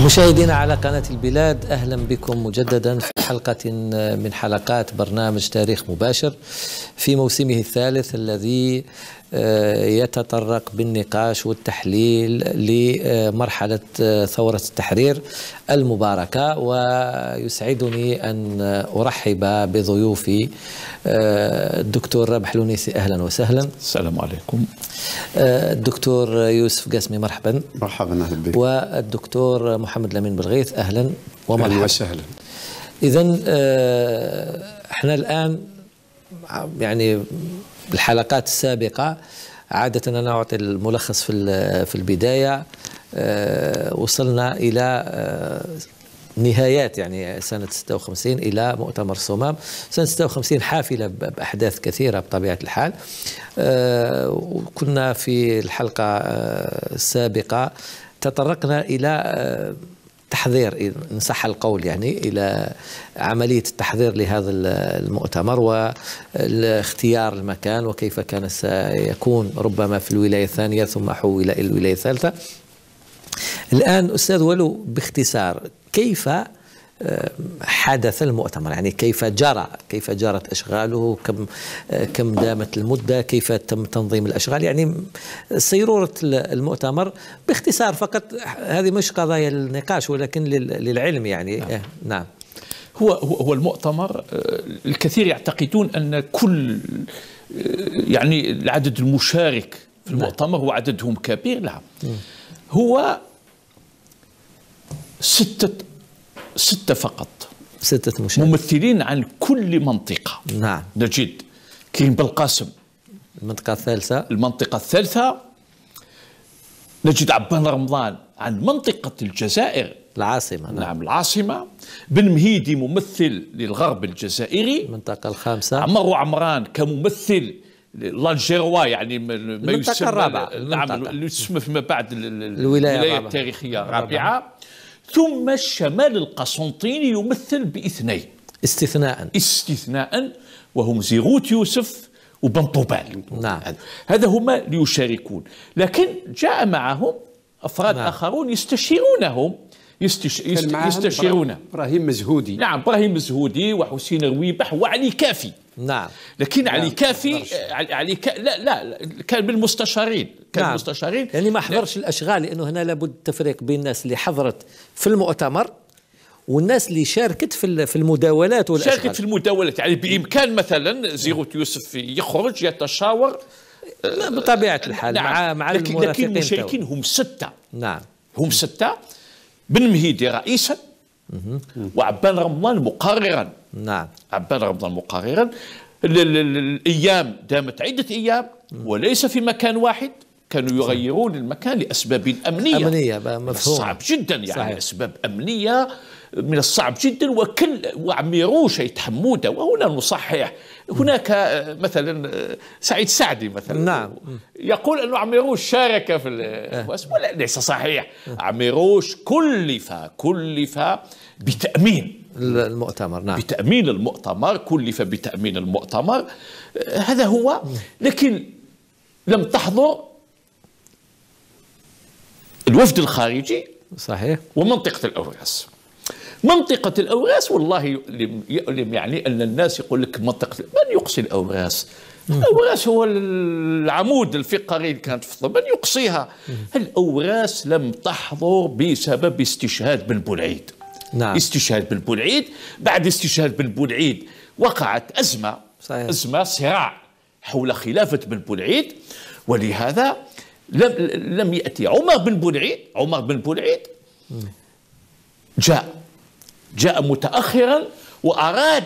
مشاهدينا على قناة البلاد، أهلا بكم مجددا في حلقة من حلقات برنامج تاريخ مباشر في موسمه الثالث الذي يتطرق بالنقاش والتحليل لمرحلة ثورة التحرير المباركة. ويسعدني أن أرحب بضيوفي الدكتور رابح لونيسي، أهلا وسهلا. السلام عليكم. الدكتور يوسف قاسمي، مرحبا. مرحبا، أهلا بك. والدكتور محمد لمين بالغيث، أهلا ومرحبا. أهلا وسهلا. إذن احنا الآن يعني بالحلقات السابقة عادة أنا أعطي الملخص في البداية. وصلنا إلى نهايات يعني سنة 56 إلى مؤتمر الصمام. سنة 56 حافلة بأحداث كثيرة بطبيعة الحال. وكنا في الحلقة السابقة تطرقنا إلى تحضير، إن صح القول يعني، إلى عملية التحضير لهذا المؤتمر والاختيار المكان وكيف كان سيكون ربما في الولاية الثانية ثم حول إلى الولاية الثالثة. الآن أستاذ ولو باختصار، كيف حدث المؤتمر؟ يعني كيف جرت أشغاله، كم دامت المدة، كيف تم تنظيم الأشغال، يعني سيرورة المؤتمر باختصار فقط. هذه مش قضايا النقاش ولكن للعلم يعني. نعم. نعم. هو المؤتمر، الكثير يعتقدون أن كل يعني العدد المشارك في المؤتمر هو عددهم كبير. لا، هو ستة فقط، 6 مشاركين ممثلين عن كل منطقة. نعم. نجد كريم بالقاسم المنطقة الثالثة، نجد عبان رمضان عن منطقة الجزائر العاصمة. نعم، العاصمة. بن مهيدي ممثل للغرب الجزائري، المنطقة الخامسة. عمر عمران كممثل لالجيروا، يعني ما يسمى الرابعة. نعم، اللي يسمى فيما بعد الولاية التاريخية الرابعة. ثم الشمال القسنطيني يمثل ب2 استثناء، وهم زيغوت يوسف وبن طوبال. نعم. هذا هما ليشاركون، لكن جاء معهم أفراد آخرون يستشيرونهم. يستشيرون إبراهيم مزهودي. نعم، إبراهيم مزهودي وحسين رويبح وعلي كافي. نعم. لكن علي كافي لا كان بالمستشارين. نعم. مستشارين يعني ما حضرش الأشغال، لأنه هنا لابد تفريق بين الناس اللي حضرت في المؤتمر والناس اللي شاركت في المداولات والأشغال. شاركت في المداولات، يعني بإمكان مثلا زيغوت يوسف يخرج يتشاور بطبيعة الحال. نعم. مع لكن المشاركين هم 6. نعم، هم 6. بن مهيدي رئيسا، وعبان رمضان مقررا. نعم. عبان رمضان مقررا. الأيام دامت عدة أيام وليس في مكان واحد، كانوا يغيرون المكان لأسباب أمنية مفهوم. صعب جدا يعني. صحيح. أسباب أمنية من الصعب جدا. وعميروش حمودة، وهنا نصحح، هناك مثلا سعيد سعدي مثلا. نعم. يقول أنه عميروش شارك في ولا ليس صحيح. عميروش كلف بتأمين المؤتمر. نعم. بتأمين المؤتمر، كلف بتأمين المؤتمر. هذا هو. لكن لم تحضر الوفد الخارجي. صحيح. ومنطقة الأوراس. منطقة الأوراس والله يؤلم يعني أن الناس يقول لك منطقة، من يقصي الأوراس؟ الأوراس هو العمود الفقري اللي كانت في من يقصيها. الأوراس لم تحضر بسبب استشهاد بن بولعيد. نعم. استشهاد بن بولعيد. بعد استشهاد بن بولعيد وقعت أزمة. صحيح. أزمة صراع حول خلافة بن بولعيد، ولهذا لم يأتي عمر بن بولعيد جاء متأخرا، وأراد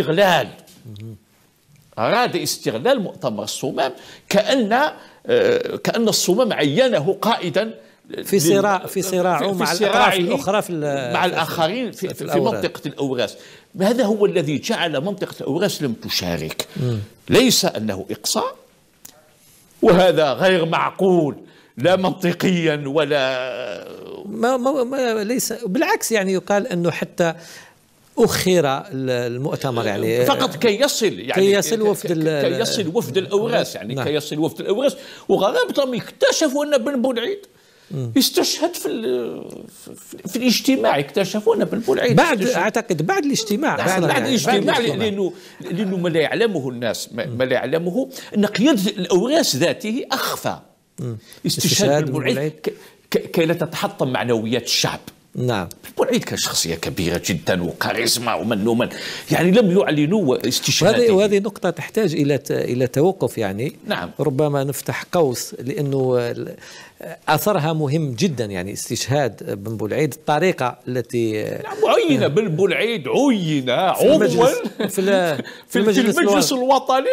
استغلال مؤتمر الصمام، كأن الصمام عينه قائدا في صراعه مع الأطراف الأخرى مع الآخرين في منطقة الأوراس. هذا هو الذي جعل منطقة الأوراس لم تشارك. ليس أنه إقصاء، وهذا غير معقول لا منطقيا ولا ما ليس، بالعكس يعني يقال أنه حتى أخر المؤتمر يعني فقط كي يصل وفد وفد الأوراس يعني. نعم. كي يصل وفد الأوراس، وغرابة اكتشفوا أن بن بولعيد استشهد في الاجتماع. اكتشفونا بن بولعيد اعتقد بعد الاجتماع. بعد الاجتماع لانه ما لا يعلمه الناس، ما لا يعلمه ان قياده الاوراس ذاته اخفى. استشهاد بن بولعيد كي لا تتحطم معنويات الشعب. نعم. بولعيد كان شخصية كبيرة جدا وكاريزما ومن يعني لم يعلنوا استشهاده. وهذه نقطة تحتاج إلى توقف يعني. نعم. ربما نفتح قوس، لأنه أثرها مهم جدا يعني استشهاد بن بولعيد، الطريقة التي عين بن بولعيد عضوا في المجلس الوطني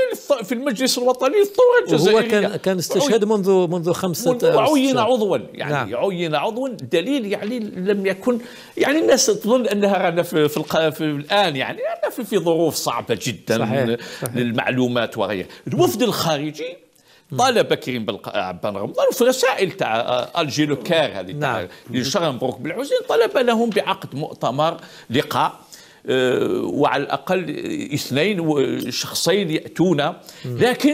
للثورة الجزائرية. وهو كان استشهاد منذ 5 عين عضوا يعني. نعم. عين عضوا، دليل يعني لم يكن يعني الناس تظن انها رانا في الان يعني في ظروف صعبة جدا. صحيح. للمعلومات وغيرها. الوفد الخارجي طالب كريم بن رمضان في رسائل تاع الجي لوكير هذه تاع شرنبروك بالحسين، طلب لهم بعقد مؤتمر لقاء وعلى الاقل 2 شخصين ياتون. لكن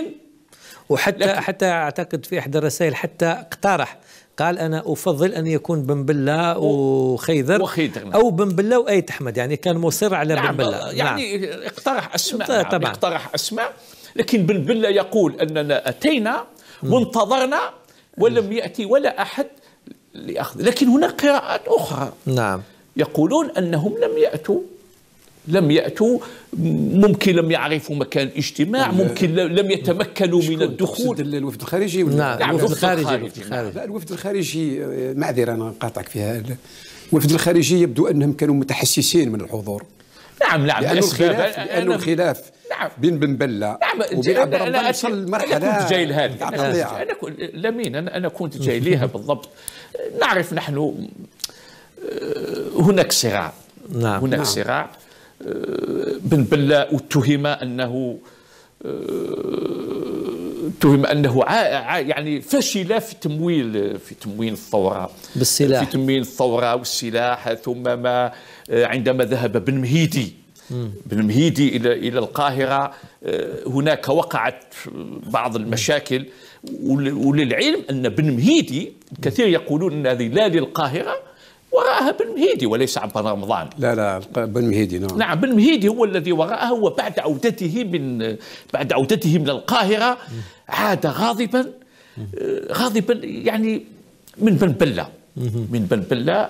حتى اعتقد في احدى الرسائل حتى اقترح، قال أنا أفضل أن يكون بن بلة وخيذر أو بن بلة وأيت أحمد، يعني كان مصر على بن بلة. يعني اقترح أسماء. طبعا اقترح أسماء، لكن بن بلة يقول أننا أتينا وانتظرنا ولم يأتي ولا أحد لأخذ. لكن هناك قراءات أخرى. نعم. يقولون أنهم لم يأتوا، ممكن لم يعرفوا مكان الاجتماع، ممكن لم يتمكنوا من الدخول. الوفد الخارجي. نعم. الوفد الخارجي. لا، الوفد الخارجي معذرة أنا نقاطعك فيها. الوفد الخارجي يبدو أنهم كانوا متحسسين من الحضور. نعم. لأنه الخلاف بين بن بلة وبين عبد الرحمن وصل لمرحلة. أنا كنت جاي لهذه. أنا كنت جاي ليها بالضبط. نعرف نحن هناك صراع. نعم. هناك صراع. بن بلة اتهم أنه يعني فشل في تمويل الثورة بالسلاح، في تمويل الثورة والسلاح. ثم عندما ذهب بن مهيدي إلى القاهرة، هناك وقعت بعض المشاكل. وللعلم أن بن مهيدي كثير يقولون أن هذه لا للقاهرة، وراءها بن مهيدي وليس عبد رمضان. لا بن مهيدي. نعم بن مهيدي هو الذي وراءها. وبعد عودته من القاهرة عاد غاضبا يعني من بن بلة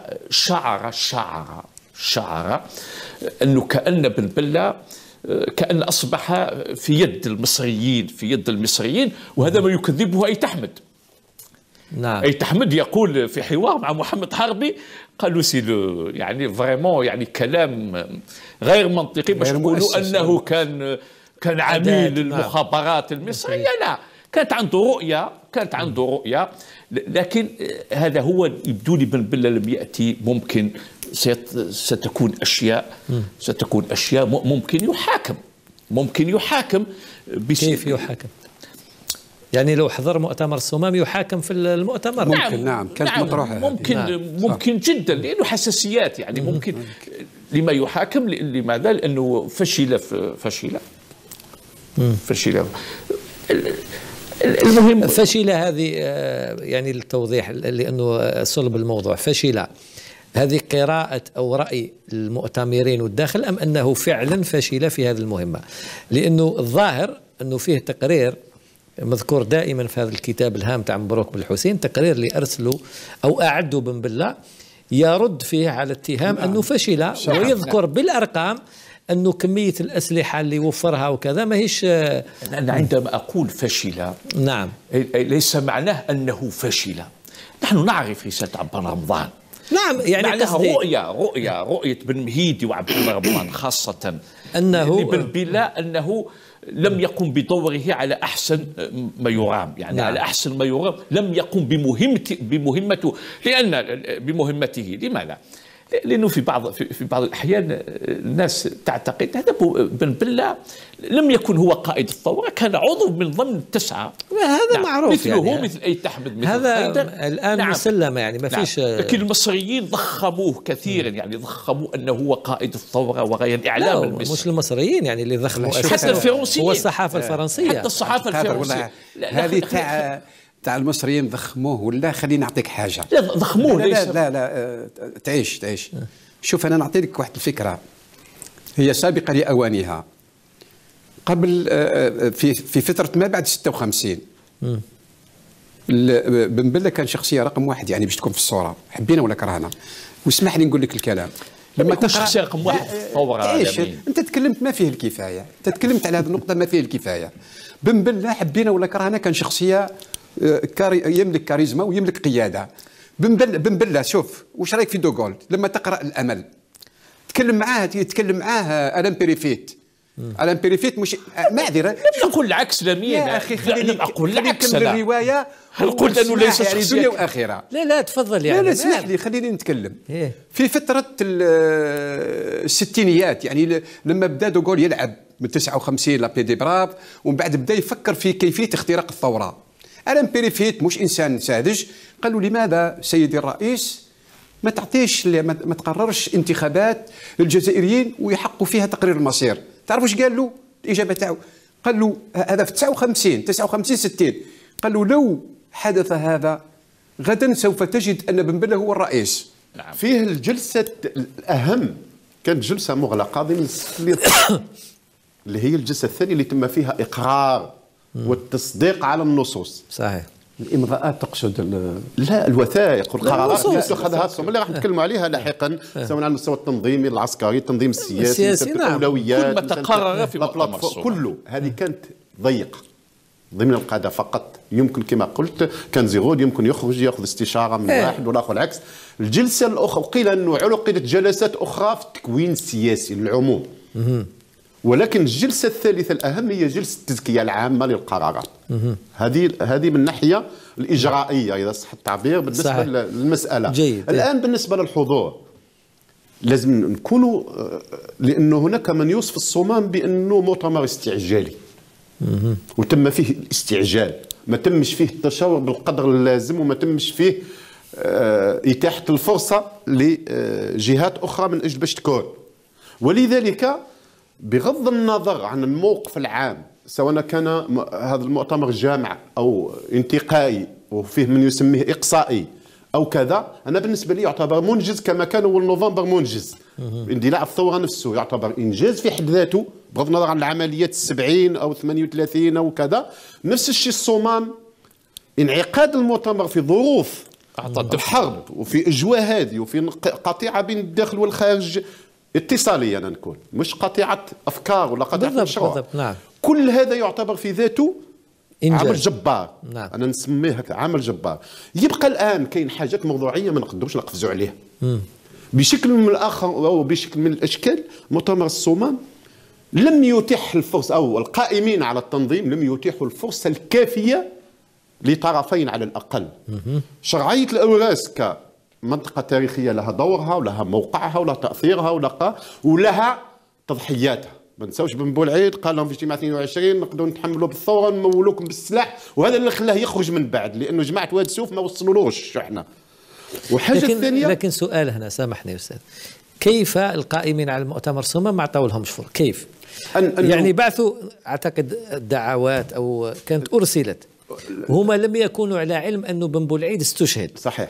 شعر أنه كأن بن بلة كأن أصبح في يد المصريين، وهذا ما يكذبه أيت أحمد. نعم. أيت أحمد يقول في حوار مع محمد حربي، قالوا يعني فريمون يعني كلام غير منطقي باش يقولوا أنه كان عميل المخابرات المصرية. لا، كانت عنده رؤية. لكن هذا هو يبدو لي بن بلة لم يأتي. ممكن ستكون أشياء ممكن يحاكم. كيف يحاكم؟ يعني لو حضر مؤتمر الصمام يحاكم في المؤتمر. نعم كانت مطروحة. ممكن جدا، لأنه حساسيات يعني. ممكن لما يحاكم. لماذا؟ لأنه فشل. المهم فشل هذه يعني للتوضيح، لأنه صلب الموضوع. فشل هذه قراءة أو رأي المؤتمرين والداخل، أم أنه فعلا فشل في هذه المهمة؟ لأنه الظاهر أنه فيه تقرير مذكور دائما في هذا الكتاب الهام تاع مبروك بالحسين، تقرير اللي أرسلوا أو أعدوا بن بلة يرد فيه على اتهام أنه فشل، ويذكر بالأرقام أنه كمية الأسلحة اللي وفرها وكذا ما هيش. أنا عندما أقول فشل، نعم، ليس معناه أنه فشل. نحن نعرف رسالة عبد رمضان. نعم، يعني معناها رؤية بن مهيدي وعبد رمضان خاصة أنه بن بلة أنه لم يقم بدوره على أحسن ما يرام، يعني نعم. على أحسن ما يرام. لم يقم بمهمته. لماذا؟ لأنه في بعض الأحيان الناس تعتقد هذا بن بلة لم يكن هو قائد الثورة، كان عضو من ضمن 9. هذا نعم. معروف مثله يعني. مثل أيت أحمد، مثل هذا الآن نعم. مسلمة يعني ما فيش. نعم. لكن المصريين ضخموه كثيرا، يعني ضخموا أنه هو قائد الثورة وغير إعلام المصري. مش المصريين يعني اللي ضخموا، حتى الفرنسيين، هو الصحافة الفرنسية، حتى الصحافة الفرنسية. هذه تاع المصريين ضخموه ولا خليني نعطيك حاجه. لا ضخموه لا ليس. لا لا, لا تعيش. شوف انا نعطي لك واحد الفكره هي سابقه لاوانها. قبل في فتره ما بعد 56 بن بله كان شخصيه رقم واحد يعني باش تكون في الصوره، حبينا ولا كرهنا. واسمح لي نقول لك الكلام. لما تكون شخصيه رقم واحد في الثوره العالميه. انت تكلمت ما فيه الكفايه، انت تكلمت على هذه النقطه ما فيه الكفايه. بن بله حبينا ولا كرهنا كان شخصيه يملك كاريزما ويملك قياده. بن بله شوف واش رايك في دوغول لما تقرا الامل تكلم معاه الان بيريفيت. الان بيريفيت مش معذره نقول العكس لمين يا اخي خليني اقول العكس. الروايه هل قلت انه ليس شخصيه واخره؟ لا تفضل يعني. لا اسمح لي خليني نتكلم. إيه؟ في فتره الستينيات يعني لما بدا دوغول يلعب من 59 لا دي براب ومن بعد بدا يفكر في كيفيه اختراق الثوره. الان بيريفيت مش انسان ساذج، قال له لماذا سيدي الرئيس ما تعطيش ما تقررش انتخابات للجزائريين ويحقوا فيها تقرير المصير. تعرف واش قال له؟ الاجابه تاعو قال له هذا في 59 60 قال له لو حدث هذا غدا سوف تجد ان بن بله هو الرئيس. نعم. فيه الجلسه الاهم كانت جلسه مغلقه ضمن اللي هي الجلسه الثانيه اللي تم فيها اقرار والتصديق على النصوص. صحيح. الامضاءات تقصد لا الوثائق والقرارات اللي اتخذها اللي راح نتكلموا عليها لاحقا سواء على المستوى التنظيمي العسكري التنظيم السياسي نعم. الاولويات كل ما تقرر في مؤتمر كله. هذه كانت ضيقه ضمن القاده فقط. يمكن كما قلت كان زيغود يمكن يخرج ياخذ استشاره من واحد والاخر العكس. الجلسه الاخرى قيل انه عقدت جلسات اخرى في التكوين السياسي للعموم. ولكن الجلسه الثالثه الاهم هي جلسه التزكيه العامه للقرارات. هذه من الناحيه الاجرائيه اذا صح التعبير بالنسبه صحيح. للمساله. جيد. الان بالنسبه للحضور لازم نكونوا لانه هناك من يوصف الصمام بانه مؤتمر استعجالي. وتم فيه الاستعجال، ما تمش فيه التشاور بالقدر اللازم وما تمش فيه اتاحه الفرصه لجهات اخرى من اجل باش تكون. ولذلك بغض النظر عن الموقف العام سواء كان هذا المؤتمر جامع او انتقائي وفيه من يسميه اقصائي او كذا، انا بالنسبه لي يعتبر منجز كما كان اول نوفمبر منجز. اندلاع الثوره نفسه يعتبر انجاز في حد ذاته بغض النظر عن العمليات 70 او 38 او كذا. نفس الشيء الصمام، انعقاد المؤتمر في ظروف الحرب وفي اجواء هذه وفي قطيعه بين الداخل والخارج اتصاليه أنا نكون مش قطيعه افكار ولا قطيعه مشروع. نعم. كل هذا يعتبر في ذاته إنجاز. عمل جبار. نعم. انا نسميه هكا عمل جبار. يبقى الان كاين حاجات موضوعيه ما نقدروش نقفزوا عليها. بشكل من الاخر او بشكل من الاشكال مؤتمر الصمام لم يتيح الفرصه او القائمين على التنظيم لم يتيحوا الفرصه الكافيه لطرفين على الاقل. شرعيه الاوراس كمنطقه تاريخيه لها دورها ولها موقعها ولها تاثيرها ولها تضحياتها. ما نساوش بن بولعيد قال لهم في اجتماع 22 نقدروا نتحملوا بالثوره نمولوكم بالسلاح، وهذا اللي خلاه يخرج من بعد لانه جماعه واد سوف ما وصلولوش احنا. وحاجه ثانيه لكن سؤال هنا سامحني استاذ، كيف القائمين على المؤتمر الصمام ما عطاو لهمش فرصه؟ كيف؟ يعني بعثوا اعتقد الدعوات او كانت ارسلت وهم لم يكونوا على علم انه بن بولعيد استشهد. صحيح.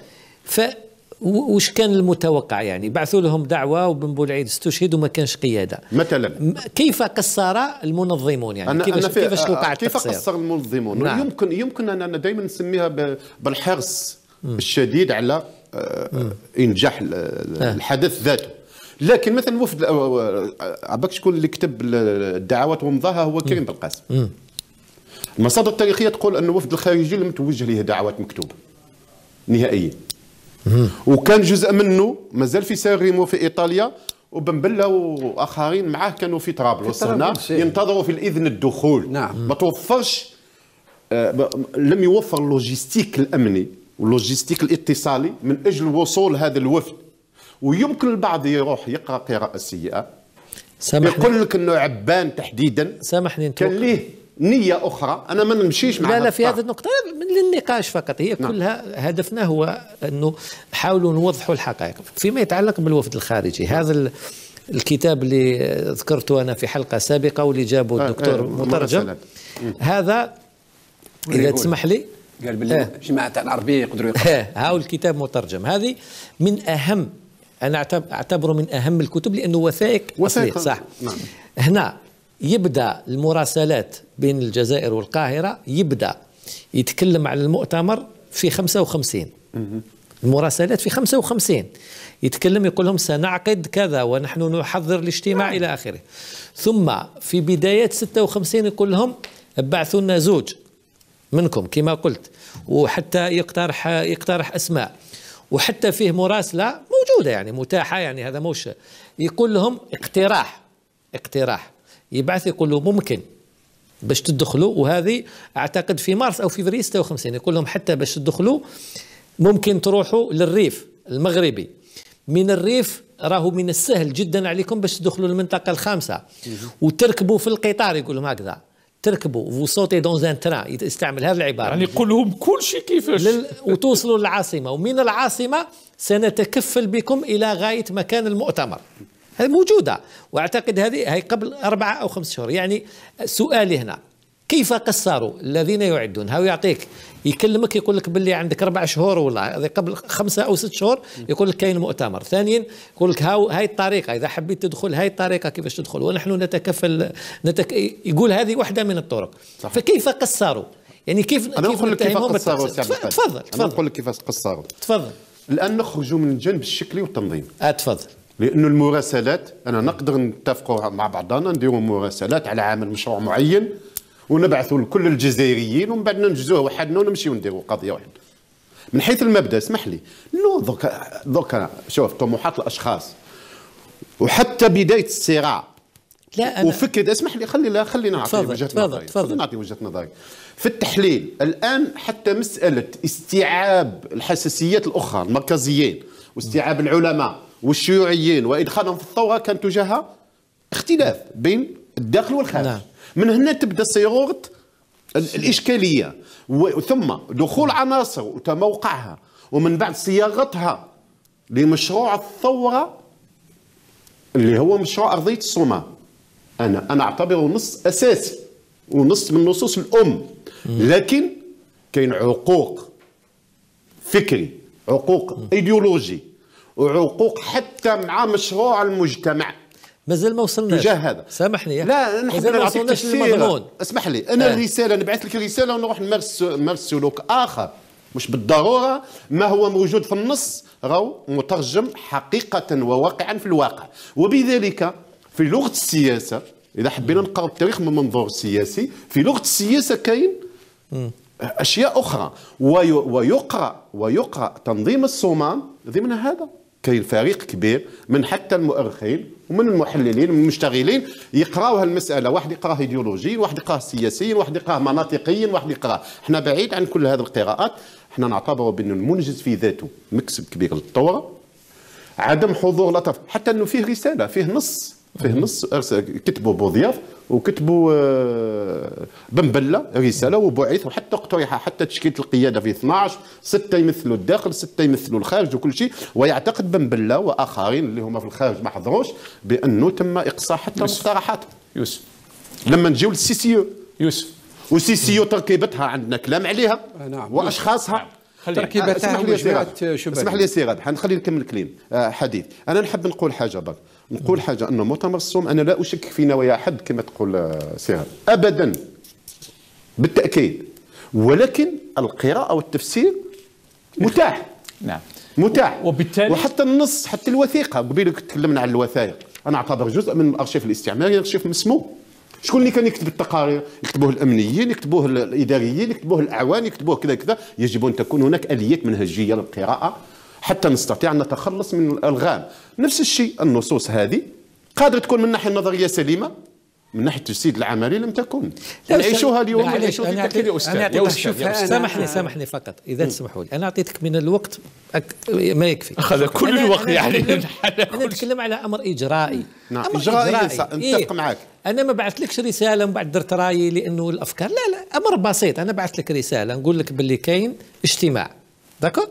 وش كان المتوقع يعني؟ بعثوا لهم دعوه وبن بولعيد استشهد وما كانش قياده. مثلا كيف قصر المنظمون يعني؟ كيفاش وقع التقصير؟ كيف قصر المنظمون؟ نعم. يمكن انا دائما نسميها بالحرص الشديد على انجاح الحدث ذاته. لكن مثلا وفد عباك شكون اللي كتب الدعوات ومضاها هو كريم بالقاسم. المصادر التاريخيه تقول ان وفد الخارجي لم توجه له دعوات مكتوبه نهائيا. وكان جزء منه مازال في ساريمو في ايطاليا وبن بله واخرين معاه كانوا في طرابلس هنا ينتظروا في الاذن الدخول. نعم. ما توفرش لم يوفر اللوجيستيك الامني واللوجيستيك الاتصالي من اجل وصول هذا الوفد. ويمكن البعض يروح يقرا قراءه سيئه يقول لك انه عبان تحديدا سامحني كان ليه نيه اخرى. انا ما نمشيش مع لا في هذه النقطه للنقاش فقط، هي نعم. كلها هدفنا هو انه نحاولوا نوضحوا الحقائق فيما يتعلق بالوفد الخارجي. هذا الكتاب اللي ذكرته انا في حلقه سابقه واللي جابه الدكتور مترجم، هذا اذا تسمح لي قال باللي جماعه العربيه يقدروا هاو الكتاب مترجم. هذه من اهم، انا اعتبره من اهم الكتب لانه وثائق أصلية. صح. نعم. هنا يبدا المراسلات بين الجزائر والقاهره، يبدا يتكلم على المؤتمر في 55. المراسلات في 55 يتكلم، يقول لهم سنعقد كذا ونحن نحضر الاجتماع إلى آخره. ثم في بداية 56 يقول لهم ابعثوا لنا زوج منكم كما قلت، وحتى يقترح أسماء، وحتى فيه مراسلة موجودة يعني متاحة، يعني هذا موش يقول لهم اقتراح يبعث، يقول له ممكن باش تدخلوا، وهذه أعتقد في مارس أو فبراير 56 يقول لهم حتى باش تدخلوا ممكن تروحوا للريف المغربي، من الريف راهو من السهل جدا عليكم باش تدخلوا المنطقة الخامسة وتركبوا في القطار، يقول لهم هكذا تركبوا وصوتي دون ان تران، يستعمل هذه العبارة، يعني يقول لهم كل شيء كيفاش وتوصلوا للعاصمة، ومن العاصمة سنتكفل بكم إلى غاية مكان المؤتمر. هذه موجودة، واعتقد هذه قبل 4 أو 5 شهور. يعني سؤالي هنا كيف قصروا الذين يعدون؟ هاو يعطيك يكلمك يقول لك باللي عندك 4 شهور ولا هذه قبل 5 أو 6 شهور يقول لك كاين مؤتمر. ثانيا يقول لك هاي الطريقة إذا حبيت تدخل، هاي الطريقة كيفاش تدخل، ونحن نتكفل يقول هذه واحدة من الطرق. صح. فكيف قصروا؟ يعني كيف أنا أقول لك كيف قصروا. تفضل. أنا أقول لك كيف قصروا. تفضل. الآن نخرجوا من الجانب الشكلي والتنظيم. تفضل. لأنه المراسلات أنا نقدر نتفقوا مع بعضنا نديروا مراسلات على عمل مشروع معين ونبعثوا لكل الجزائريين ومن بعد ننجزوه وحدنا ونمشيو نديروا قضيه واحده. من حيث المبدا اسمح لي، نو دوكا شوف طموحات الاشخاص وحتى بدايه الصراع. لا أنا وفكره اسمح لي خلينا نعطي وجهه نظري. تفضل. نعطي وجهه نظري في التحليل. الان حتى مساله استيعاب الحساسيات الاخرى المركزيين واستيعاب العلماء والشيوعيين وادخالهم في الثوره كان تجاهها اختلاف بين الداخل والخارج. نعم. من هنا تبدا صيغه الاشكاليه، ثم دخول عناصر وتموقعها ومن بعد صياغتها لمشروع الثوره اللي هو مشروع ارضيه الصومال. انا اعتبره نص اساسي ونص من نصوص الام، لكن كاين عقوق فكري، عقوق ايديولوجي، وعقوق حتى مع مشروع المجتمع. مازال ما وصلناش تجاه هذا. سامحني لا نحن ما وصلناش للمضمون. اسمح لي انا الرساله نبعث لك الرساله ونروح نمارس سلوك اخر، مش بالضروره ما هو موجود في النص راهو مترجم حقيقه وواقعا في الواقع. وبذلك في لغه السياسه اذا حبينا نقرا التاريخ من منظور سياسي، في لغه السياسه كاين اشياء اخرى ويقرا تنظيم الصومال ضمن هذا. كاين فريق كبير من حتى المؤرخين ومن المحللين ومن المشتغلين يقراو هالمساله، واحد يقراه ايديولوجيا، واحد يقراه سياسيا، واحد يقراه مناطقيا، واحد يقراه. احنا بعيد عن كل هذه القراءات، احنا نعتبر بان المنجز في ذاته مكسب كبير للثوره. عدم حضور الاطراف، حتى انه فيه رساله، فيه نص كتبوا بوضياف وكتبوا بنبله رساله وبعث، وحتى اقترح حتى تشكيله القياده في 12، 6 يمثلوا الداخل، 6 يمثلوا الخارج وكل شيء. ويعتقد بنبله واخرين اللي هما في الخارج ما حضروش بانه تم اقصاء حتى مقترحاتهم. يوسف لما نجيو للسيسيو يوسف وسيسيو تركيبتها عندنا كلام عليها. نعم. واشخاصها تركيبتها وجماعه شباب. اسمح لي سي غاد حنخلي نكمل كلام حديث. انا نحب نقول حاجه برك، نقول حاجه انه مؤتمر الصوم انا لا اشك في نوايا احد كما تقول سي غاد ابدا بالتاكيد، ولكن القراءه والتفسير متاح. نعم متاح. وبالتالي وحتى النص حتى الوثيقه قبيل تكلمنا عن الوثائق، انا اعتبر جزء من الارشيف الاستعماري ارشيف مسموم. شكون اللي كان يكتب التقارير؟ يكتبوه الامنيين، يكتبوه الاداريين، يكتبوه الاعوان، يكتبوه كذا كذا. يجب ان تكون هناك اليات منهجيه للقراءه حتى نستطيع ان نتخلص من الالغام. نفس الشيء النصوص هذه قادره تكون من الناحيه النظريه سليمه، من ناحيه التجسيد العملي لم تكن. نعيشوها اليوم ونعيشوها في تحليل يا استاذ. سامحني فقط اذا تسمحوا لي، انا اعطيتك من الوقت ما يكفي. اخذ كل الوقت يعني. انا نتكلم على امر اجرائي. نعم اجرائي نتفق معك. انا ما بعثلكش رساله من بعد درت رايي لانه الافكار، لا امر بسيط. انا بعث لك رساله نقول لك باللي كاين اجتماع، داكور؟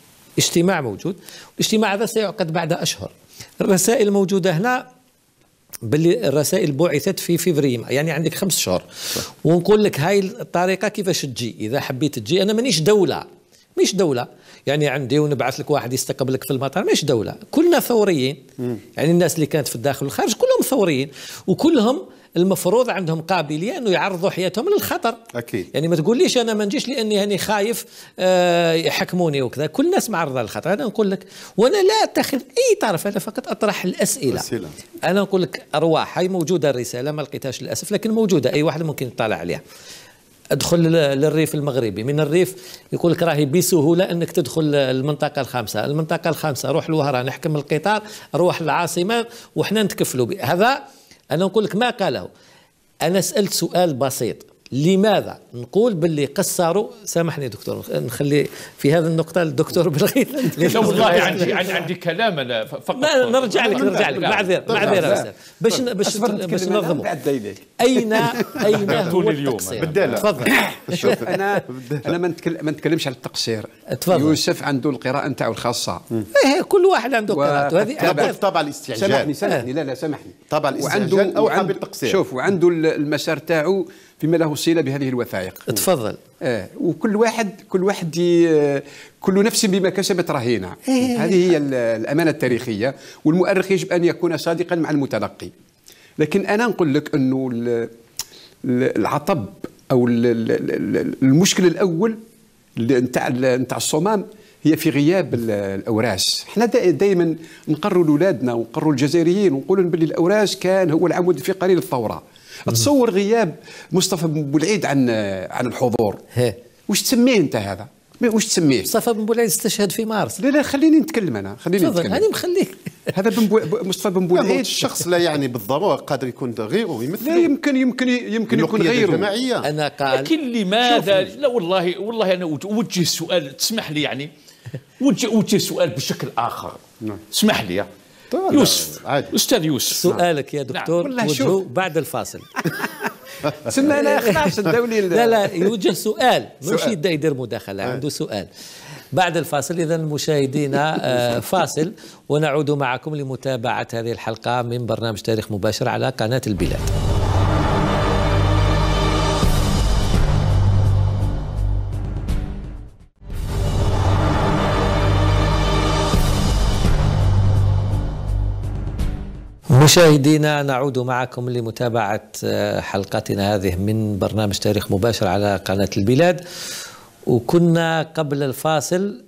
اجتماع موجود، الاجتماع هذا سيعقد بعد اشهر. الرسائل الموجوده هنا باللي الرسائل بعثت في فبراير، يعني عندك 5 شهور. ونقول لك هاي الطريقه كيفاش تجي اذا حبيت تجي. انا مانيش دوله، مش دوله يعني عندي ونبعث لك واحد يستقبلك في المطار، مش دوله. كلنا ثوريين، يعني الناس اللي كانت في الداخل والخارج كلهم ثوريين، وكلهم المفروض عندهم قابليه انه يعرضوا حياتهم للخطر. اكيد. يعني ما تقوليش انا ما نجيش لاني هاني خايف يحكموني وكذا. كل الناس معرضه للخطر. انا نقول لك وانا لا اتخذ اي طرف، انا فقط اطرح الاسئله. انا نقول لك ارواح، هاي موجوده الرساله ما لقيتهاش للاسف، لكن موجوده، اي واحد ممكن يطلع عليها. ادخل للريف المغربي، من الريف يقول لك راهي بسهوله انك تدخل المنطقه الخامسه، المنطقه الخامسه روح لوهران نحكم القطار، روح العاصمه وحنا نتكفلوا به. هذا انا نقول لك ما قاله. انا سالت سؤال بسيط، لماذا نقول باللي قصروا؟ سامحني دكتور، نخلي في هذه النقطه الدكتور بالغيث. لا والله عندي كلام انا فقط. نرجع لك معذره باش ننظموا. اين هو التقصير؟ تفضل. شوف انا ما نتكلمش على التقصير. تفضل. يوسف عنده القراءه نتاعو الخاصه. كل واحد عنده قراءته. هذه طبعا الاستعجال. سامحني لا سامحني. طبعا الاستعجال او بالتقصير. شوف وعنده المسار تاعو فيما له صله بهذه الوثائق. تفضل. وكل واحد كل نفس بما كسبت رهينه. هذه هي الامانه التاريخيه، والمؤرخ يجب ان يكون صادقا مع المتلقي. لكن انا نقول لك انه العطب او المشكل الاول نتاع الصمام هي في غياب الاوراس. احنا دائما نقروا لاولادنا ونقروا الجزائريين ونقولوا باللي الاوراس كان هو العمود الفقري للثوره. تصور غياب مصطفى بن بولعيد عن الحضور. وش تسميه انت هذا؟ وش تسميه؟ مصطفى بن بولعيد استشهد في مارس. لا خليني نتكلم انا. تفضل. هاني مخليك. هذا مصطفى بن بولعيد الشخص لا يعني بالضروره قادر يكون غيره يمثل. لا يمكن يكون غيره. انا قال لكن لماذا؟ لا والله انا اوجه السؤال، تسمح لي يعني اوجه السؤال بشكل اخر. اسمح لي يوسف، استاذ يوسف، سؤالك يا دكتور وجهه بعد الفاصل. سمى انا خلاص الدولي. لا يوجه سؤال، مش يدير مداخله، عنده سؤال بعد الفاصل. اذا مشاهدينا فاصل ونعود معكم لمتابعه هذه الحلقه من برنامج تاريخ مباشر على قناه البلاد. مشاهدينا نعود معكم لمتابعة حلقتنا هذه من برنامج تاريخ مباشر على قناة البلاد. وكنا قبل الفاصل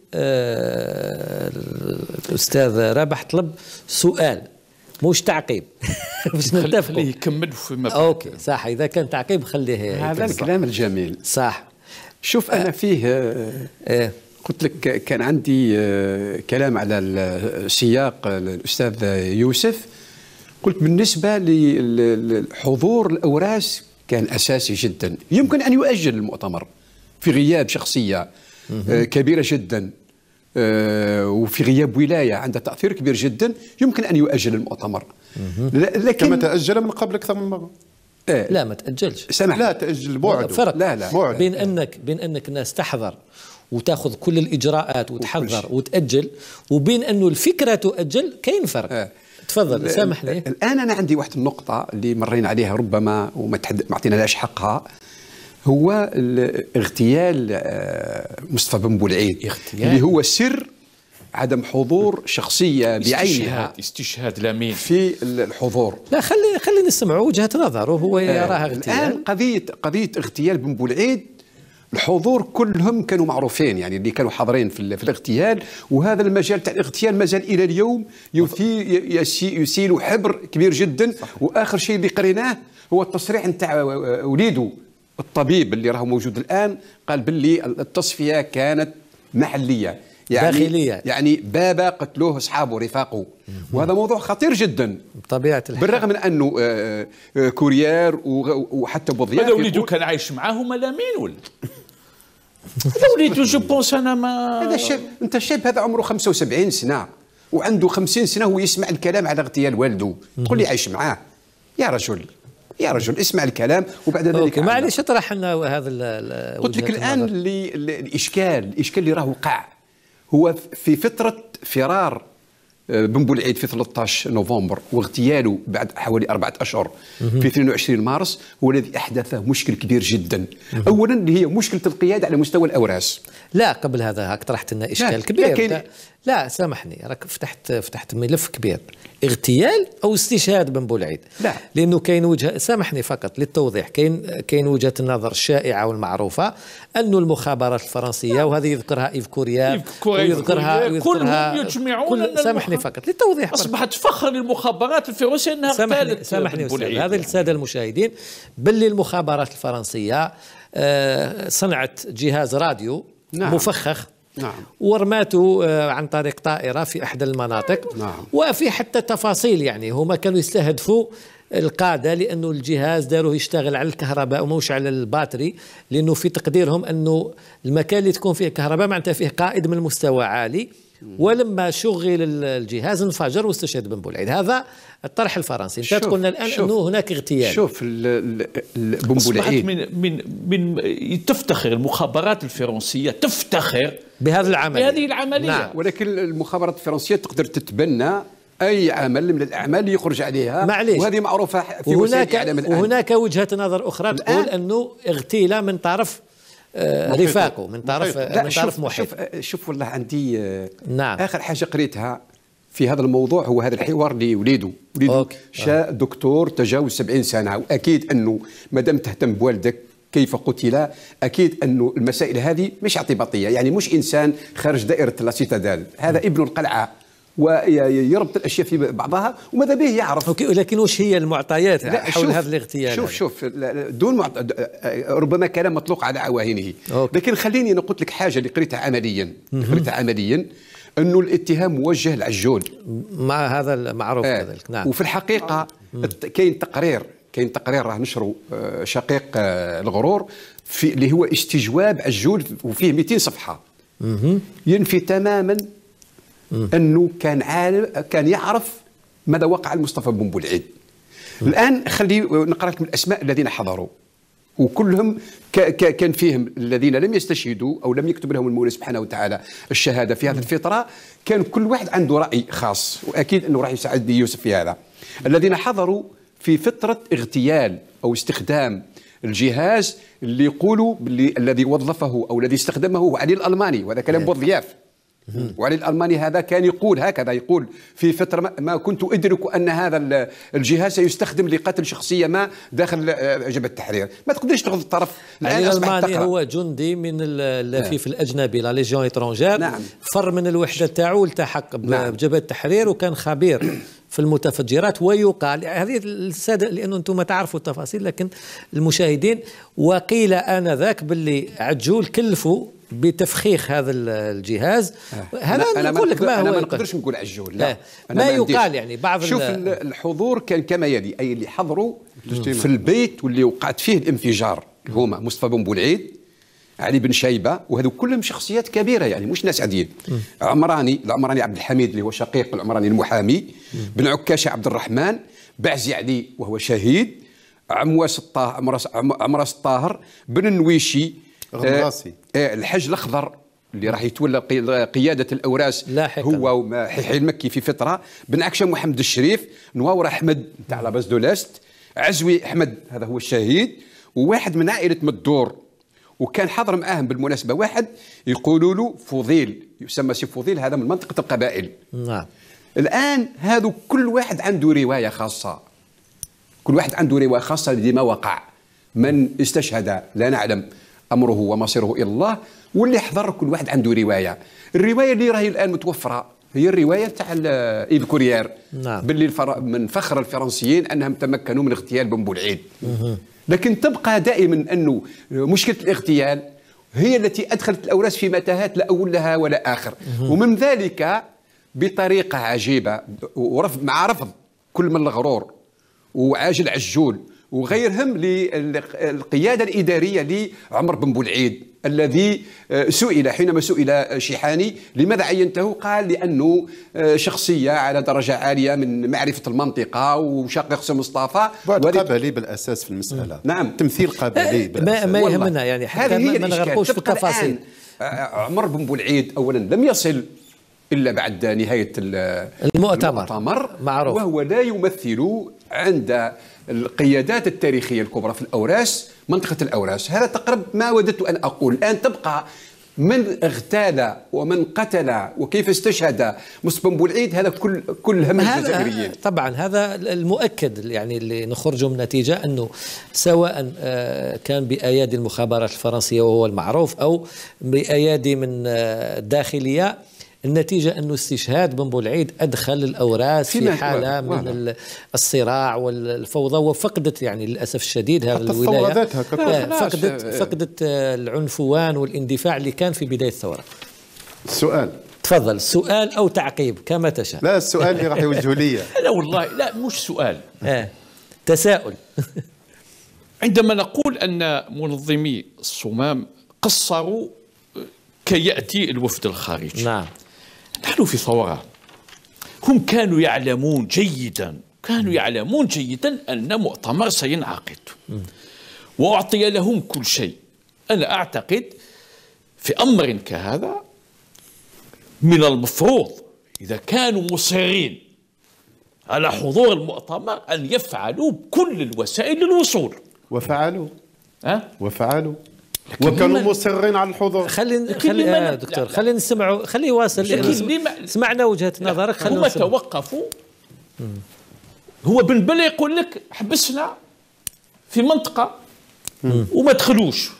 الأستاذ رابح طلب سؤال مش تعقيب باش نتفقوا. خليه يكمل فيما بعد. اوكي صح، اذا كان تعقيب خليه. هذا الكلام الجميل صح. شوف انا فيه قلت لك كان عندي كلام على السياق الأستاذ يوسف. قلت بالنسبة للحضور الأوراس كان أساسي جدا. يمكن أن يؤجل المؤتمر في غياب شخصية كبيرة جدا وفي غياب ولاية عندها تأثير كبير جدا، يمكن أن يؤجل المؤتمر. لكن كما تأجل من قبل أكثر من مرة. لا ما تأجلش. لا تأجل بعد. فرق لا. بين أنك الناس تحضر وتاخذ كل الإجراءات وتحضر وتأجل، وبين أنه الفكرة تؤجل، كاين فرق. تفضل سامحني. الآن أنا عندي واحد النقطة اللي مرينا عليها ربما وما اعطيناش حقها، هو اغتيال مصطفى بن بولعيد، اللي هو سر عدم حضور شخصية بعينها، استشهاد لامين في الحضور. لا خلي نسمعوا وجهة نظره، هو يراها اغتيال. الآن قضية اغتيال بن بولعيد الحضور كلهم كانوا معروفين، يعني اللي كانوا حاضرين في الاغتيال، وهذا المجال تاع الاغتيال مازال الى اليوم يسيل حبر كبير جدا. واخر شيء اللي قريناه هو التصريح نتاع وليده الطبيب اللي راه موجود الان، قال باللي التصفيه كانت محليه، يعني داخليه، يعني بابا قتلوه اصحابه رفاقه. وهذا موضوع خطير جدا بطبيعه الحال، بالرغم من انه كوريار وحتى بوضياف. هذا وليده كان عايش معاهم ملامين ولا هذا وليده؟ جو بونس انا ما هذا شاب، انت شاب هذا عمره 75 سنه وعنده 50 سنه هو يسمع الكلام على اغتيال والده، تقول لي عايش معاه؟ يا رجل اسمع الكلام وبعد ذلك معليش اطرح لنا هذا. قلت لك الان الاشكال اللي راه وقع هو في فتره فرار بن بولعيد في 13 نوفمبر واغتياله بعد حوالي 4 أشهر في 22 مارس هو الذي أحدث مشكل كبير جدا. أولا اللي هي مشكلة القيادة على مستوى الأوراس. لا قبل هذا هاك طرحت لنا إشكال لا كبير. لا سامحني، راك فتحت ملف كبير. اغتيال أو استشهاد بن بولعيد؟ لا، لأنه كاين وجهة، سامحني فقط للتوضيح، كاين وجهة النظر الشائعة والمعروفة أنه المخابرات الفرنسية، وهذه يذكرها إيف كوريار ويذكرها كلهم يجمعون سامحني فقط للتوضيح، أصبحت فخر للمخابرات الفرنسية أنها اغتالت. سامحني أستاذ، هذا للسادة المشاهدين، باللي المخابرات الفرنسية صنعت جهاز راديو مفخخ ورماته عن طريق طائرة في أحد المناطق. وفي حتى تفاصيل، يعني هما كانوا يستهدفوا القادة لأنه الجهاز داروه يشتغل على الكهرباء وموش على الباتري، لأنه في تقديرهم أنه المكان اللي تكون فيه كهرباء معناتها فيه قائد من مستوى عالي. ولما شغل الجهاز انفجر واستشهد بن بولعيد. هذا الطرح الفرنسي. انت تقولنا الآن أنه هناك اغتيال. شوف بن بولعيد من تفتخر المخابرات الفرنسية، تفتخر بهذه العملية. نعم. ولكن المخابرات الفرنسية تقدر تتبنى أي عمل من الأعمال اللي يخرج عليها، معليش. وهذه معروفة في وسائل الإعلام الآن. وهناك وجهة نظر أخرى تقول أنه اغتيل من طرف رفاقه، من طرف محيط. شوف والله عندي نعم. آخر حاجة قريتها في هذا الموضوع هو هذا الحوار اللي وليده شاء دكتور تجاوز 70 سنة، وأكيد أنه ما دام تهتم بوالدك كيف قتل، أكيد أنه المسائل هذه مش اعتباطية، يعني مش إنسان خارج دائرة لا سيتادال، هذا ابن القلعة ويربط الاشياء في بعضها وماذا به يعرف. أوكي، لكن وش هي المعطيات حول هذا الاغتيال؟ شوف دون ربما كلام مطلوق على عواهنه، لكن خليني نقول لك حاجه اللي قريتها عمليا انه الاتهام موجه لعجول، مع هذا المعروف كذلك. نعم. وفي الحقيقه كاين تقرير راه نشره شقيق الغرور في اللي هو استجواب عجول وفيه 200 صفحه ينفي تماما أنه كان يعرف ماذا وقع لمصطفى بن بولعيد. الآن خلي نقرأ لكم الأسماء الذين حضروا، وكلهم كان فيهم الذين لم يستشهدوا أو لم يكتب لهم المولى سبحانه وتعالى الشهادة في هذه الفترة، كان كل واحد عنده رأي خاص، وأكيد أنه راح يساعدني يوسف في هذا. الذين حضروا في فترة اغتيال أو استخدام الجهاز اللي يقولوا الذي وظفه أو الذي استخدمه هو علي الألماني، وهذا كلام بوضياف. وعلي الألماني هذا كان يقول هكذا، يقول في فترة ما كنت أدرك أن هذا الجهاز سيستخدم لقتل شخصية ما داخل جبهة التحرير. ما تقدرش تاخذ الطرف. علي الألماني هو جندي من اللفيف الأجنبي، لا ليجيون إترونجير. نعم. فر من الوحدة تاعو والتحق بجبهة التحرير، وكان خبير في المتفجرات. ويقال هذه السادة، لأنه أنتم تعرفوا التفاصيل لكن المشاهدين، وقيل آنذاك باللي عجول كلفوا بتفخيخ هذا الجهاز. هذا نقول لك ما هو. أنا ما نقدرش نقول عجول، لا. ما يقال يعني بعض. شوف الحضور كان كما يلي، أي اللي حضروا في البيت واللي وقعت فيه الانفجار هما مصطفى بن بولعيد، علي بن شيبة، وهذو كلهم شخصيات كبيرة يعني مش ناس عاديين. العمراني عبد الحميد اللي هو شقيق العمراني المحامي، بن عكاشة عبد الرحمن، بعزي علي وهو شهيد، عمراس الطاهر، بن النويشي، الحج الأخضر اللي راح يتولى قيادة الأوراس هو وحي المكي في فترة، بن عكشة محمد الشريف، نواور أحمد تاع لاباس دو لاست، عزوي أحمد هذا هو الشهيد، وواحد من عائلة مدور. وكان حاضر معاهم بالمناسبة واحد يقولوا له فضيل، يسمى سي فضيل، هذا من منطقة القبائل. نعم. الآن هذا كل واحد عنده رواية خاصة، كل واحد عنده رواية خاصة لما وقع. من استشهد لا نعلم أمره ومصيره إلى الله، واللي حضر كل واحد عنده رواية. الرواية اللي راهي الآن متوفرة هي الرواية تاع إيف كوريار. نعم. باللي من فخر الفرنسيين أنهم تمكنوا من اغتيال بن بولعيد. لكن تبقى دائما أنه مشكلة الاغتيال هي التي أدخلت الأوراس في متاهات لا أول لها ولا آخر. ومن ذلك بطريقة عجيبة، مع رفض كل من الغرور وعاجل عجول وغيرهم للقيادة الإدارية لعمر بن بولعيد، الذي سئل حينما سئل شيحاني لماذا عينته، قال لأنه شخصية على درجة عالية من معرفة المنطقة وشقيق سي مصطفى، بعد قبلي بالأساس في المسألة. نعم، تمثيل قبلي بالأساس. ما يهمنا يعني حتى ما نغرقوش في التفاصيل. عمر بن بولعيد أولا لم يصل إلا بعد نهاية المؤتمر معروف. وهو لا يمثل عند القيادات التاريخية الكبرى في الأوراس منطقة الأوراس. هذا تقرب ما وددت أن أقول. الآن تبقى من اغتال ومن قتل وكيف استشهد مصطفى بولعيد، هذا كل هم الجزائريين. طبعا هذا المؤكد يعني اللي نخرجه من نتيجة أنه سواء كان بأيادي المخابرات الفرنسية وهو المعروف أو بأيادي من الداخلية، النتيجة أنه استشهاد بن بولعيد أدخل الأوراس في حالة من الصراع والفوضى، وفقدت يعني للأسف الشديد هذه الولاية فقدت العنفوان والاندفاع اللي كان في بداية الثورة. السؤال، تفضل، سؤال أو تعقيب كما تشاء. لا، السؤال اللي راح يوجهه لي لا والله لا، مش سؤال، تساؤل. عندما نقول أن منظمي الصمام قصروا كي يأتي الوفد الخارجي، نعم، نحن في ثورة. هم كانوا يعلمون جيدا أن مؤتمر سينعقد وأعطي لهم كل شيء. أنا أعتقد في أمر كهذا من المفروض إذا كانوا مصرين على حضور المؤتمر أن يفعلوا بكل الوسائل للوصول. وفعلوا وكانوا مصرين على الحضور. خلي دكتور، خلينا نسمعوا، خليه يواصل. سمعنا وجهة نظرك. هم توقفوا. هو بن بلة يقول لك حبسنا في منطقة وما دخلوش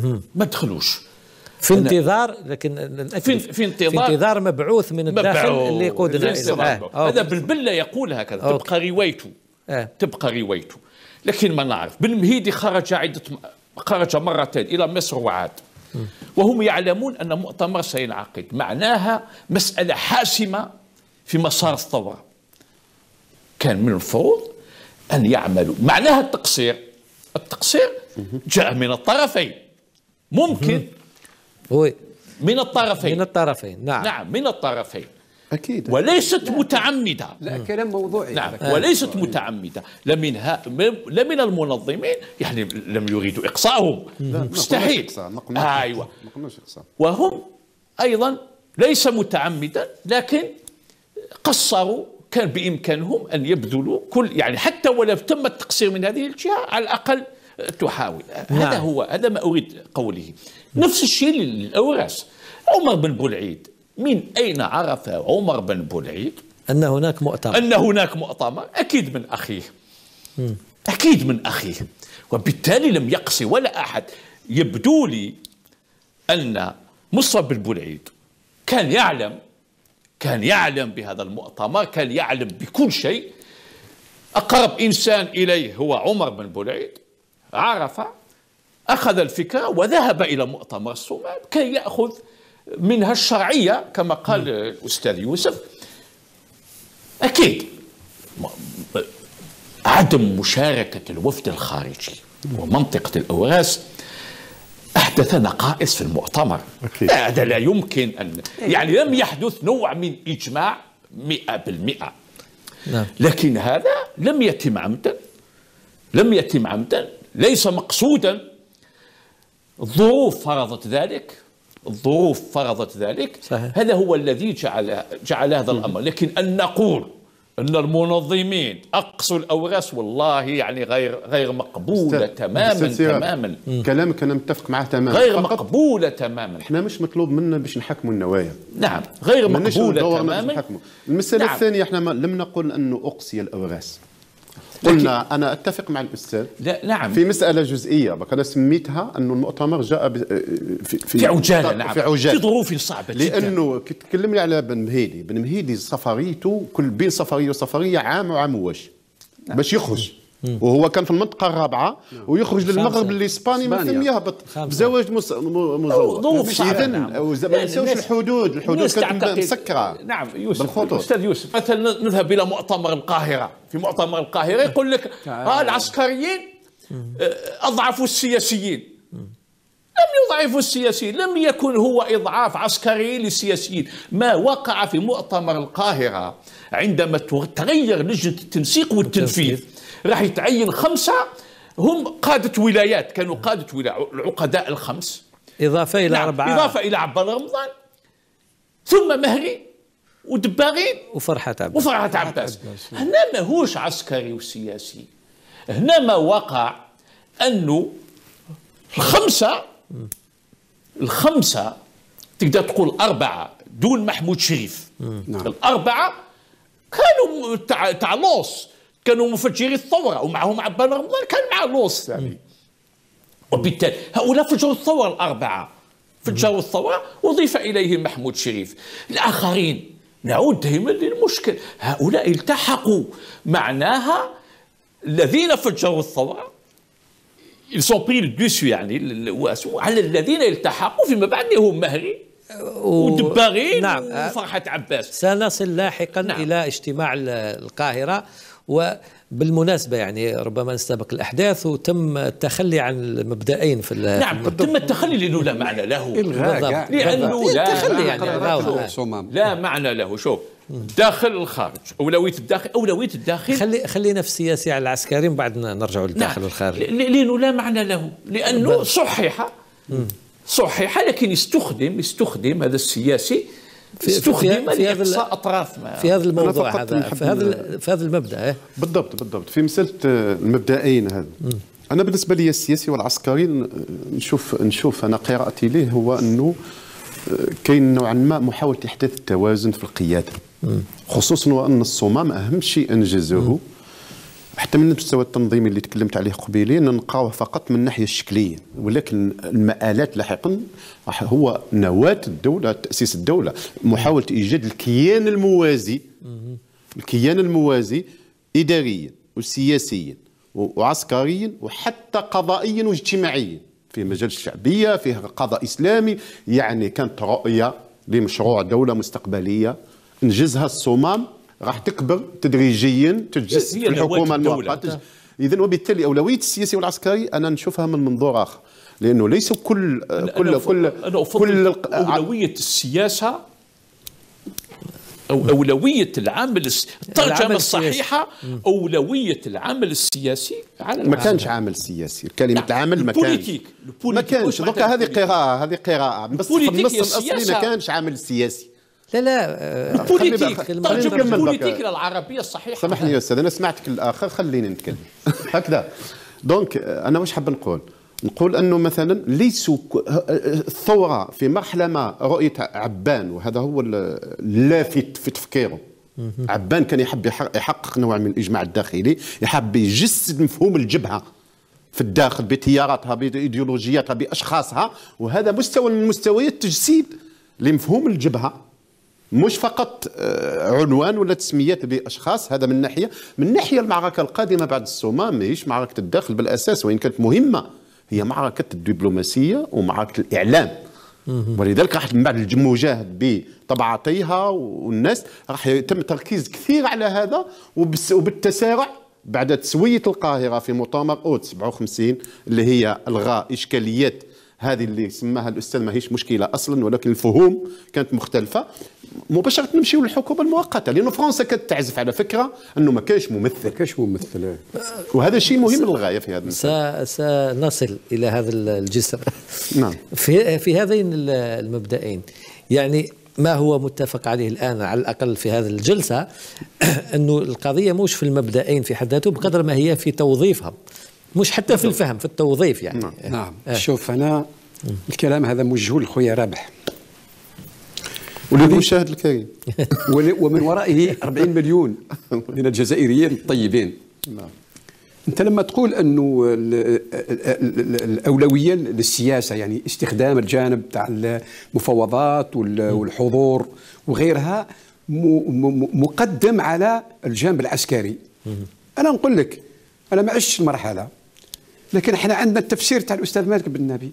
في انتظار، لكن في انتظار مبعوث من الداخل اللي يقودنا إلى هذا. بن بلة يقول هكذا، تبقى روايته. لكن ما نعرف. بن مهيدي خرج مرتين إلى مصر وعاد، وهم يعلمون أن مؤتمر سينعقد، معناها مسألة حاسمة في مسار الثورة. كان من المفروض أن يعملوا. معناها التقصير جاء من الطرفين، ممكن من الطرفين. نعم، من الطرفين أكيد، وليست متعمدة. لا، كلام موضوعي. نعم، وليست متعمدة. لا من المنظمين، يعني لم يريدوا إقصائهم، مستحيل. أيوة، وهم أيضا ليس متعمدا، لكن قصروا. كان بإمكانهم أن يبذلوا كل، يعني حتى ولو تم التقصير من هذه الجهة على الأقل تحاول. هذا ما أريد قوله. نفس الشيء للأوراس. عمر بن بولعيد، من أين عرف عمر بن بولعيد أن هناك مؤتمر؟ أكيد من أخيه، وبالتالي لم يقصي ولا أحد. يبدو لي أن مصطفى بن بولعيد كان يعلم بهذا المؤتمر، كان يعلم بكل شيء. أقرب إنسان إليه هو عمر بن بولعيد، عرف، أخذ الفكرة وذهب إلى مؤتمر الصمام كي يأخذ منها الشرعية كما قال الأستاذ يوسف. أكيد عدم مشاركة الوفد الخارجي ومنطقة الأوراس أحدث نقائص في المؤتمر. هذا لا يمكن أن، يعني لم يحدث نوع من إجماع 100%. لكن هذا لم يتم عمدا، ليس مقصودا. الظروف فرضت ذلك. صحيح. هذا هو الذي جعل هذا الأمر. لكن أن نقول أن المنظمين أقصوا الأوراس، والله يعني غير مقبولة تماما. كلامك أنا متفق معه تماما، غير مقبولة تماما. احنا مش مطلوب منا باش نحكموا النوايا. نعم، غير مقبولة تماما. المسألة الثانية، احنا لم نقل أنه أقصي الأوراس، قلنا أنا أتفق مع الأستاذ. نعم، في مسألة جزئية أنا سميتها أنه المؤتمر جاء في عجالة. نعم، في ظروف صعبة جدا. لأنه تكلم لي على بن مهيدي سفريته بين سفرية وسفرية عام واش باش يخرج، وهو كان في المنطقة الرابعة ويخرج للمغرب الإسباني من ثم يهبط بزواج مزور. إذا ما نساوش الحدود كانت مسكرة. نعم يوسف، أستاذ يوسف، مثلا نذهب إلى مؤتمر القاهرة. في مؤتمر القاهرة يقول لك العسكريين أضعفوا السياسيين. لم يضعفوا السياسيين، لم يكن هو إضعاف عسكري للسياسيين. ما وقع في مؤتمر القاهرة عندما تغير لجنة التنسيق والتنفيذ، راح يتعين 5 هم قادة ولايات، كانوا قادة ولايات، العقداء ال5، إضافة إلى 4، إضافة إلى عبد الله رمضان، ثم مهري، ودباغين وفرحات عباس. وفرحات عباس. هنا ماهوش عسكري وسياسي، هنا ما وقع أنه الخمسة تقدر تقول 4 دون محمود شريف، ال4 كانوا تاع لوص، كانوا مفجري الثورة، ومعهم عبان رمضان كان مع لوص ثاني. وبالتالي هؤلاء فجروا الثورة، ال4 فجروا الثورة، وضيف إليهم محمود شريف. الآخرين نعود دائما للمشكل، هؤلاء التحقوا، معناها الذين فجروا الثورة ils sont pris le dessus يعني على الذين التحقوا فيما بعد هم مهري ودباغين وفرحة عباس. سنصل لاحقا إلى اجتماع القاهرة، وبالمناسبة يعني ربما نستبق الأحداث، وتم التخلي عن المبدأين في نعم تم التخلي لأنه لا معنى له، لأنه لا يعني لا معنى له. شوف، داخل الخارج، أولوية الداخل، أولوية الداخل خلينا في السياسي على العسكري وبعد نرجع للداخل والخارج. لأنه لا معنى له، لأنه صحح لكن يستخدم هذا السياسي استخدم لإقصاء أطراف في هذا الموضوع، في هذا المبدأ. بالضبط في مسألة المبدأين هذا. أنا بالنسبة لي السياسي والعسكري نشوف أنا قراءتي ليه هو أنه كاين نوعا ما محاولة إحداث التوازن في القيادة، خصوصا وأن الصمام أهم شيء أنجزه حتى من المستوى التنظيمي اللي تكلمت عليه قبيلين نلقاوه فقط من الناحية الشكلية، ولكن المآلات لاحقا هو نواة الدولة، تأسيس الدولة، محاولة إيجاد الكيان الموازي إداريا وسياسيا وعسكريا وحتى قضائيا واجتماعيا، في مجال الشعبية، فيه قضاء إسلامي. يعني كانت رؤية لمشروع دولة مستقبلية انجزها الصمام، راح تكبر تدريجيا، تجلس في الحكومة المؤقتة. إذن وبالتالي أولوية السياسي والعسكري أنا نشوفها من منظور آخر، لأنه ليس كل أولوية السياسة أو أولوية العامل الترجمة الصحيحة أولوية العامل السياسي على ما كانش عامل سياسي، كلمة العامل ما كانش. دوكا هذه قراءة بس في النص الأصلي ما كانش عامل سياسي. لا البوليتيك العربية الصحيحة. سامحني يا أستاذ، أنا سمعتك الآخر، خليني نتكلم هكذا. دونك أنا واش حاب نقول أنه مثلا ليسوا الثورة في مرحلة ما رؤية عبان، وهذا هو اللافت في تفكيره. عبان كان يحب يحقق نوع من الإجماع الداخلي، يحب يجسد مفهوم الجبهة في الداخل بتياراتها بإيديولوجياتها بأشخاصها، وهذا مستوى من مستويات التجسيد لمفهوم الجبهة، مش فقط عنوان ولا تسميات بأشخاص. هذا من ناحية المعركة القادمة بعد الصومال ماهيش معركة الداخل بالأساس، وإن كانت مهمة، هي معركة الدبلوماسية ومعركة الإعلام. ولذلك راح من بعد المجاهد بطبعاتيها والناس راح يتم تركيز كثير على هذا، وبالتسارع بعد تسوية القاهرة في مؤتمر أوت 57 اللي هي ألغاء إشكاليات هذه اللي سماها الأستاذ ماهيش مشكلة أصلا، ولكن الفهوم كانت مختلفة. مباشرة نمشيو للحكومة المؤقتة، لأنه فرنسا كانت تعزف على فكرة أنه ما كانش ممثل، وهذا شيء مهم للغاية في هذا المثال. سنصل إلى هذا الجسر. نعم. في هذين المبدأين، يعني ما هو متفق عليه الآن على الأقل في هذه الجلسة أنه القضية مش في المبدأين في حد ذاته بقدر ما هي في توظيفهم، مش حتى في الفهم، في التوظيف يعني. نعم. شوف أنا الكلام هذا موجه لخويا رابح وللمشاهد الكريم ومن ورائه 40 مليون من الجزائريين الطيبين. نعم. أنت لما تقول أنه الأولوية للسياسة يعني استخدام الجانب تاع المفاوضات والحضور وغيرها مقدم على الجانب العسكري، أنا نقول لك أنا ما عشتش المرحلة، لكن احنا عندنا التفسير تاع الأستاذ مالك بن نبي.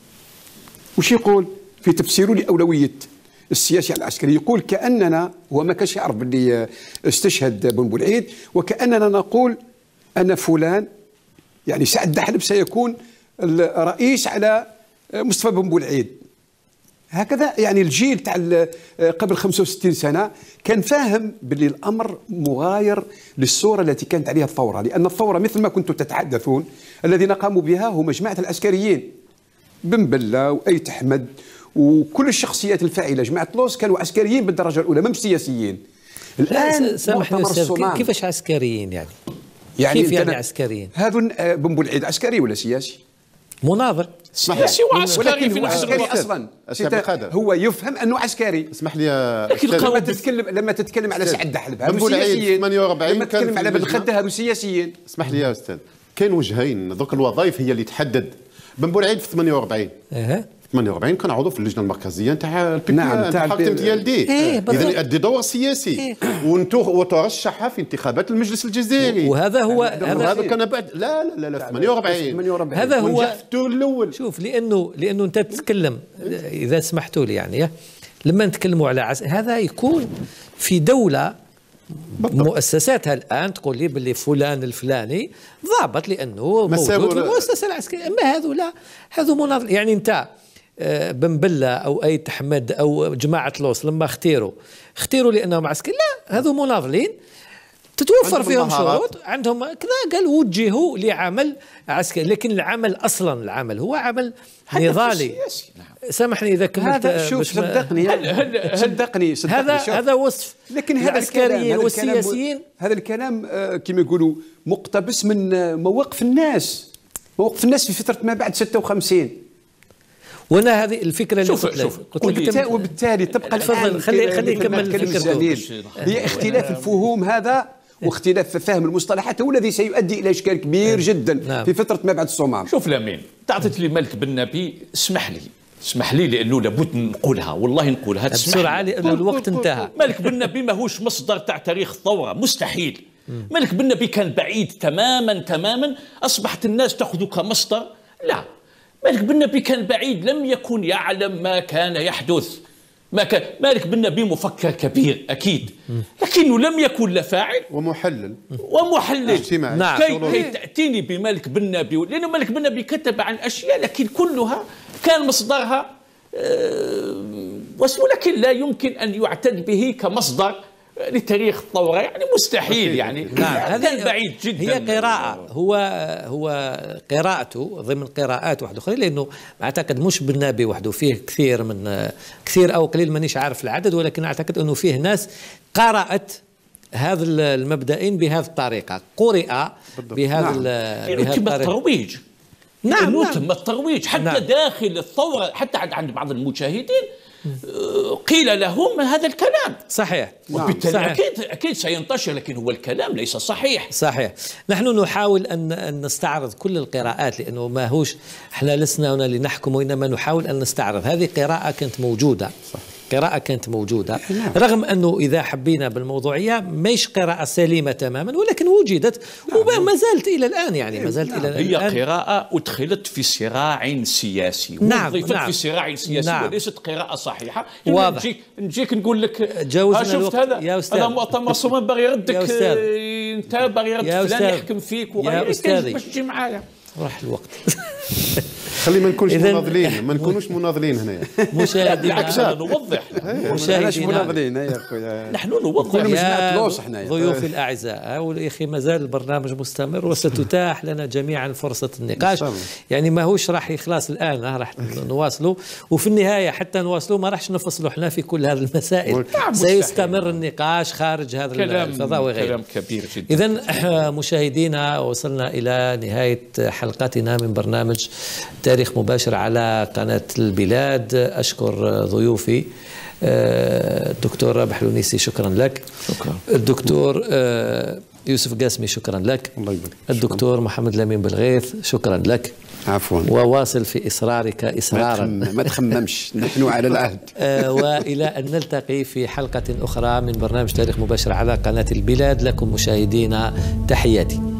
وش يقول في تفسيره لأولوية السياسي على العسكري؟ يقول كأننا، هو ما كانش يعرف باللي استشهد بن بولعيد، وكأننا نقول أن فلان يعني سعد دحلب سيكون الرئيس على مصطفى بن بولعيد. هكذا يعني الجيل تاع قبل 65 سنة كان فاهم باللي الأمر مغاير للصورة التي كانت عليها الثورة، لأن الثورة مثل ما كنتم تتحدثون الذين قاموا بها هم جماعة العسكريين، بن بلة وأيت أحمد وكل الشخصيات الفاعله جماعه لوز كانوا عسكريين بالدرجه الاولى مش سياسيين. الان سامحني مؤتمر أستاذ، الصومال كيفاش عسكريين يعني؟ يعني كيف يعني أنت- عسكريين؟ هذو بن بوالعيد عسكري ولا سياسي؟ مناظر. سياسي وعسكري ولكن في هو نفس عسكري الوقت. اصلا. أستاذ عبد القادر. هو يفهم انه عسكري. اسمح لي يا لكن أستاذ. القوم لما تتكلم على سعد دحلب بن هذو بوالعيد سياسيين. 48 لما كان تتكلم في على بن اللجنة. خده هذو سياسيين. اسمح لي يا استاذ، كاين وجهين، دوك الوظائف هي اللي تحدد. بن بوالعيد في 48 48 كان عضو في اللجنه المركزيه نتاع البي نعم، نتاع الحاكم ديال دي. إيه، بالضبط. اذا يؤدي دور سياسي وترشح في انتخابات المجلس الجزائري. وهذا هو هذا كان بعد لا 48 هذا هو. ونجح في الدور الاول. شوف، لانه انت تتكلم، اذا سمحتوا لي يعني، لما نتكلموا على هذا يكون في دوله مؤسساتها الان تقول لي باللي فلان الفلاني ضابط لانه موجود في المؤسسه العسكريه، اما هذو مناظر. يعني انت بن بله او اي حمد او جماعه لوس لما اختيروا لانهم عسكري، لا، هذو مناضلين تتوفر فيهم شروط، عندهم كذا، قال وجهوا لعمل عسكري، لكن العمل هو عمل نضالي. سامحني اذا كملت. هذا شوف، صدقني هذا وصف. لكن هذا العسكريين والسياسيين، هذا الكلام كما يقولوا مقتبس من مواقف الناس في فتره ما بعد 56. وانا هذه الفكره اللي وبالتالي تبقى تفضل، خلي يكمل الفكره. هي اختلاف الفهوم هذا واختلاف فهم المصطلحات هو الذي سيؤدي الى اشكال كبير جدا في فتره ما بعد الصومال. شوف لامين، تعطيت لي ملك بن نبي، اسمح لي لانه لابد نقولها، والله نقولها بسرعه لانه الوقت انتهى. ملك بن نبي ماهوش مصدر تاع تاريخ الثوره، مستحيل. ملك بن نبي كان بعيد تماما، اصبحت الناس تاخذه كمصدر. لا، ملك بن نبي كان بعيد، لم يكن يعلم ما كان يحدث. مالك بن نبي مفكر كبير اكيد، لكنه لم يكن لا فاعل ومحلل اجتماعي. نعم. كي تاتيني بمالك بن نبي، لانه مالك بن نبي كتب عن اشياء لكن كلها كان مصدرها ولكن لا يمكن ان يعتد به كمصدر لتاريخ الثوره، يعني مستحيل. يعني نعم، كان بعيد جدا. هي قراءة، هو قراءته ضمن قراءات واحدة أخرى، لأنه أعتقد مش بالنبي وحده، فيه كثير أو قليل، مانيش عارف العدد، ولكن أعتقد أنه فيه ناس قرأت هذا المبدئين بهذه الطريقة، قرئ بهذا الطريقة. الترويج. نعم. تم الترويج حتى داخل الثورة، حتى عند بعض المشاهدين قيل لهم هذا الكلام. صحيح. وبالتالي أكيد سينتشر، لكن هو الكلام ليس صحيح. نحن نحاول أن نستعرض كل القراءات، لأنه ما هوش احنا لسنا هنا لنحكم، وإنما نحاول أن نستعرض. هذه قراءة كانت موجودة رغم أنه إذا حبينا بالموضوعية مش قراءة سليمة تماما، ولكن وجدت وما زالت إلى الآن. يعني هي قراءة أدخلت في صراع سياسي. ضيفت في صراع سياسي. وليست قراءة صحيحة. واضح. نجيك نقول لك شفت هذا مؤتمر الصومال باغي يردك، انت باغي يرد فلان يحكم فيك يا أستاذي، باش تجي معايا. راح الوقت. خلي ما نكونوش مناضلين هنايا. مشاهدينا نوضح. نحن نوضح يا ضيوفي الأعزاء، والأخي ما زال البرنامج مستمر، وستتاح لنا جميعا فرصة النقاش. يعني ما هوش راح يخلص الآن، راح نواصلوا، وفي النهاية حتى نواصلوا ما راحش نفصلوا احنا في كل هذه المسائل. سيستمر النقاش خارج هذا الفضاء وغيره. كلام كبير جدا. إذن مشاهدينا، وصلنا إلى نهاية حلقتنا من برنامج تاريخ مباشر على قناة البلاد. أشكر ضيوفي الدكتور رابح الونيسي، شكرا لك. الدكتور يوسف قاسمي، شكرا لك. الله يبارك. الدكتور محمد لامين بالغيث، شكرا لك. عفوا. وواصل في إصرارك إصرارا. ما تخممش، نحن على العهد. وإلى أن نلتقي في حلقة أخرى من برنامج تاريخ مباشر على قناة البلاد، لكم مشاهدينا تحياتي.